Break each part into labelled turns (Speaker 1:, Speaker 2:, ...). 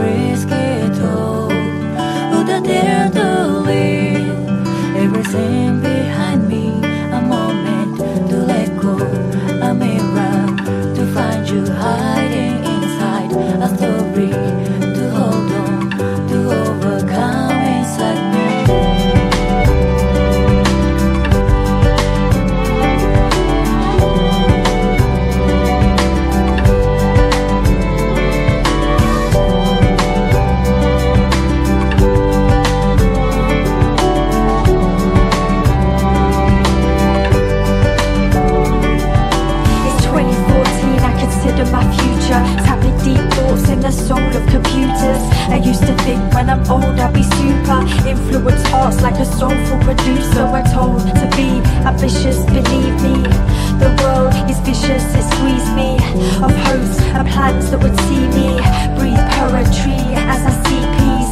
Speaker 1: risk it all. Would I dare to leave everything behind me? A moment to let go, a mirror to find you hiding inside a story to hold on, to overcome inside me.
Speaker 2: My future, tapping deep thoughts in the soul of computers. I used to think when I'm old I'll be super, influence hearts like a soulful producer. We're told to be ambitious, believe me. The world is vicious, it squeezed me of hopes and plans that would see me breathe poetry as I see peace.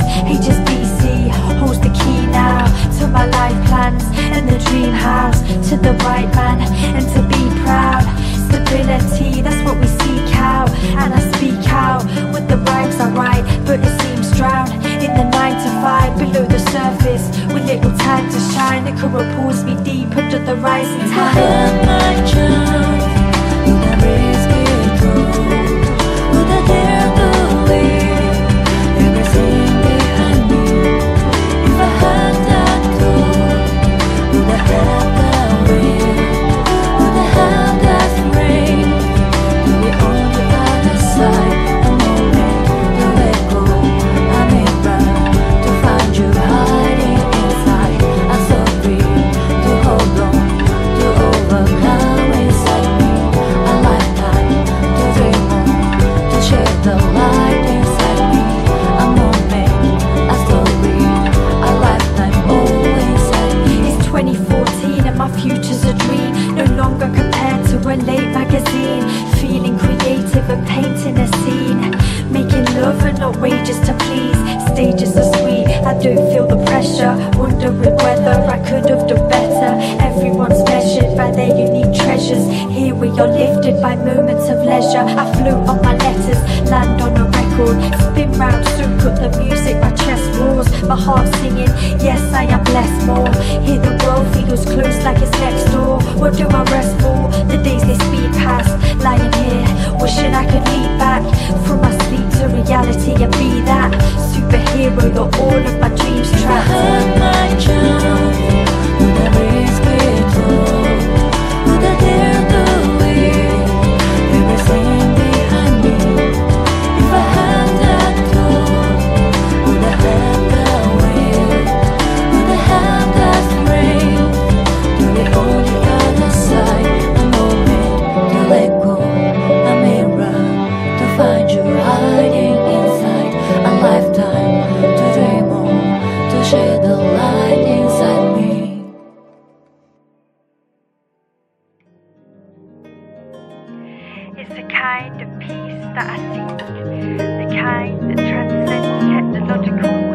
Speaker 2: HSBC holds the key now to my life plans and the dream house, to the right man and to be proud. Stability, that's what we seek out, and I speak out with the rhymes I write, but it seems drowned in the 9 to 5 below the surface, with little time to shine. The current pulls me deep under the rising tide.
Speaker 1: Would my chance, would I risk it all? Would I dare to leave everything behind me? If I had that thought, would I have that will? Would I have that strength to be on the other side? A moment to let go, a mirror to find you hiding inside a story to hold on, to overcome inside me. A lifetime to dream on, to share the light inside me. A moment, a story, a lifetime all inside me.
Speaker 2: It's 2014 and my future's a dream, no longer compared to a late magazine. Feeling creative and painting a scene, making love and not wages to please. Stages are sweet, I don't feel the pressure, wondering whether I could have done better. Everyone's measured by their unique treasures. Here we are lifted by moments of leisure. I float on my letters, land on a record, spin round, soak up the music, my chest roars, my heart singing, yes I am blessed more. Here the world feels close like it's next door. What do I rest for? The days they speed past, lying here, wishing I could leap back from my sleep to reality and be that superhero that all of my dreams trapped.
Speaker 1: If I had my chance, would I risk it all? Would I dare to leave everything behind me? If I had that thought, would I have that will? Would I have that strength to be on the other side? A moment to let go, a mirror to find you hiding inside. A lifetime to dream on, to share the light inside me.
Speaker 2: It's a kind of peace that I seek, the kind that transcends technological